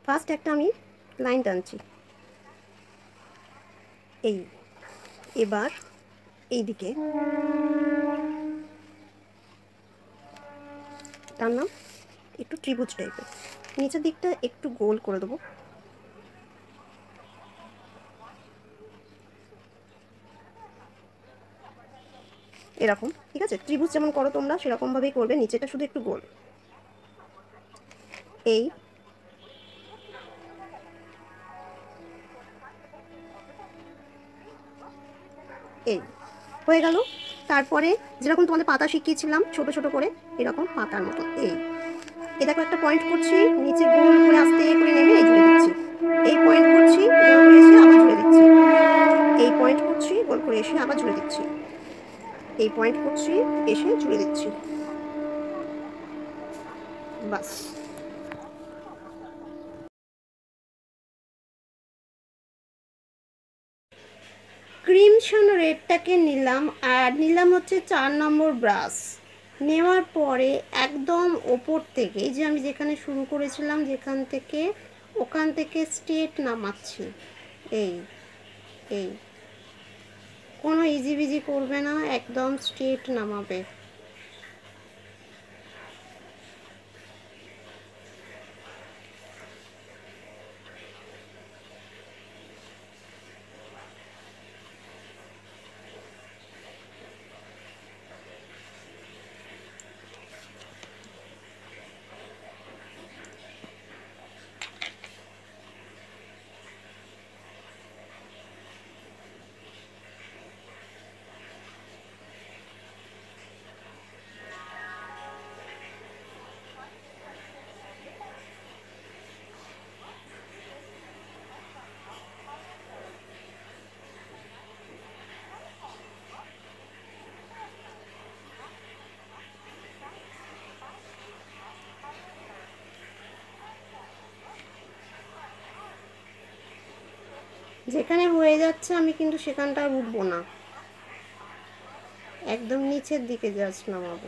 First একটা আমি line টানছি, এই এবার এই দিকে টানলাম, একটু ত্রিভুজ টাইপের, নিচের দিকটা একটু গোল করে দেবো, এরকম। ঠিক আছে, ত্রিভুজ যেমন করো তোমরা সেরকমভাবেই করবে, নিচেটা শুধু একটু গোল। এই এই হয়ে গেল। তারপরে যেরকম তোমাদের পাতা শিখিয়েছিলাম ছোট ছোট করে, এরকম পাতার মতো এই দেখো একটা পয়েন্ট করছি, নিচে গোল করে আস্তে করে নেমে এই জুড়ে দিচ্ছি, এই পয়েন্ট করছি গোল করে এসে আবার জুড়ে দিচ্ছি, এই পয়েন্ট করছি গোল করে এসে আবার জুড়ে দিচ্ছি, এই পয়েন্ট করছি এসে জুড়ে দিচ্ছি, বাস। ক্রিমশন রেডটাকে নিলাম, আর নিলাম হচ্ছে 4 নম্বর ব্রাশ। নেওয়ার পরে একদম ওপর থেকে, এই যে আমি যেখানে শুরু করেছিলাম যেখান থেকে, ওখান থেকে স্ট্রেট নামাচ্ছি, এই এই কোনো ইজিবিজি করবে না, একদম স্ট্রেট নামাবে। যেখানে হয়ে যাচ্ছে আমি কিন্তু সেখানটা আর উঠবো না, একদম নিচের দিকে জাস্ট নামাবো।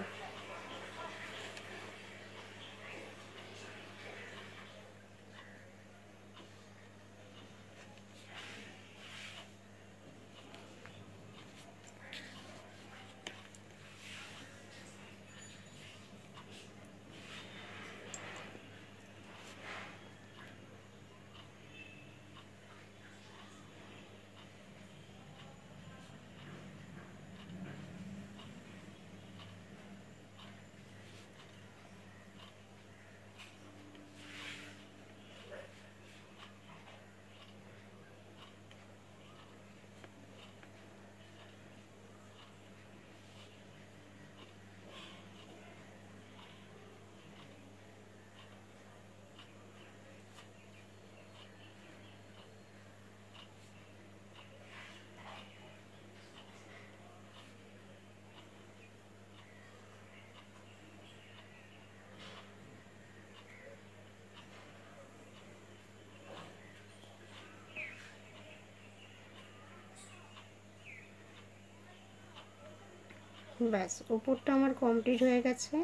ব্যাস, উপরটা আমার কমপ্লিট হয়ে গেছে।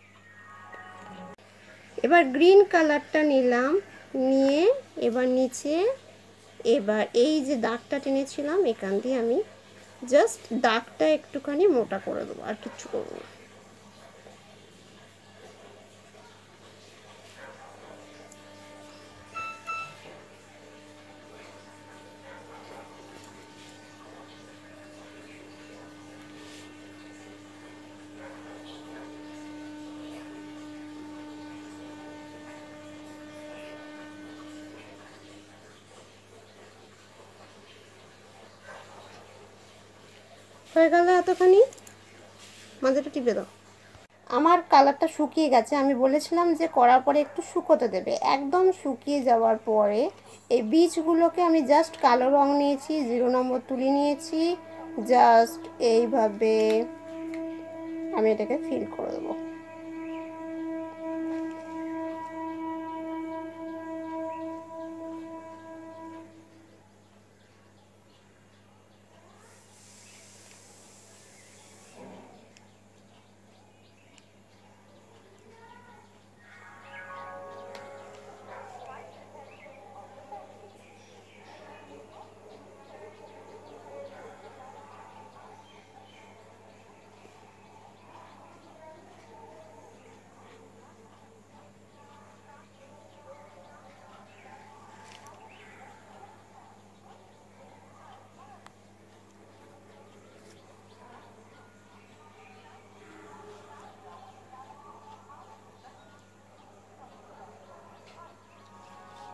এবার গ্রিন কালারটা নিলাম, নিয়ে এবার নিচে, এবার এই যে দাগটা টেনেছিলাম এখান দিয়ে আমি জাস্ট দাগটা একটুখানি মোটা করে দেবো, আর কিচ্ছু করবো না। হয়ে গেল এতখানি, মাঝেটা টিপে দাও। আমার কালারটা শুকিয়ে গেছে, আমি বলেছিলাম যে করার পরে একটু শুকোতে দেবে, একদম শুকিয়ে যাওয়ার পরে এই বীজগুলোকে আমি জাস্ট কালো রং নিয়েছি, 0 নম্বর তুলি নিয়েছি, জাস্ট এইভাবে আমি এটাকে ফিল করে দেবো।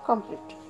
কমপ্লিট।